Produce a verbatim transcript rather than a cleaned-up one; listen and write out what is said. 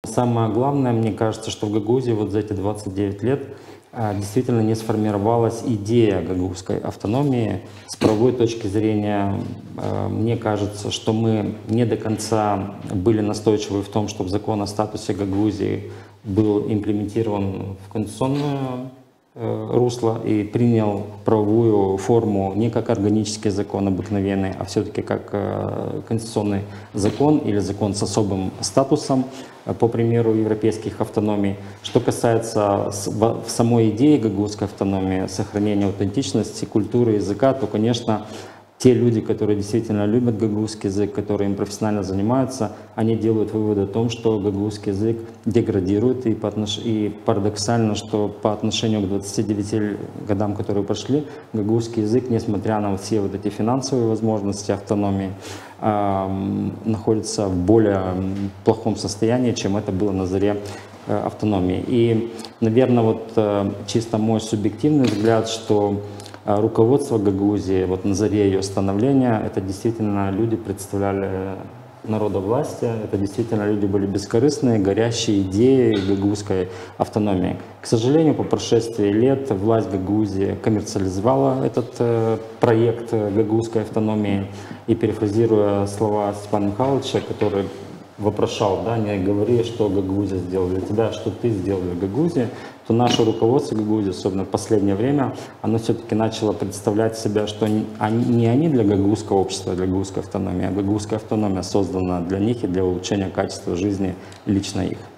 Самое главное, мне кажется, что в Гагаузии вот за эти двадцать девять лет действительно не сформировалась идея гагаузской автономии. С правовой точки зрения, мне кажется, что мы не до конца были настойчивы в том, чтобы закон о статусе Гагаузии был имплементирован в конституционную русло и принял правовую форму не как органический закон обыкновенный, а все-таки как конституционный закон или закон с особым статусом, по примеру европейских автономий. Что касается самой идеи гагаузской автономии, сохранения аутентичности, культуры, языка, то, конечно, те люди, которые действительно любят гагаузский язык, которые им профессионально занимаются, они делают вывод о том, что гагаузский язык деградирует, и, по отнош... и парадоксально, что по отношению к двадцати девяти годам, которые прошли, гагаузский язык, несмотря на все вот эти финансовые возможности автономии, э, находится в более плохом состоянии, чем это было на заре э, автономии. И, наверное, вот э, чисто мой субъективный взгляд, что руководство Гагаузии вот на заре ее становления, это действительно люди представляли народовластие, это действительно люди были бескорыстные, горящие идеей гагаузской автономии. К сожалению, по прошествии лет власть Гагаузии коммерциализовала этот э, проект гагаузской автономии. И перефразируя слова Степана Михайловича, который вопрошал, да, не говори, что Гагаузия сделала для тебя, что ты сделал для Гагаузии, то наше руководство Гагаузии, особенно в последнее время, оно все-таки начало представлять себя, что не они для гагаузского общества, для гагаузской автономии, а гагаузская автономия создана для них и для улучшения качества жизни лично их.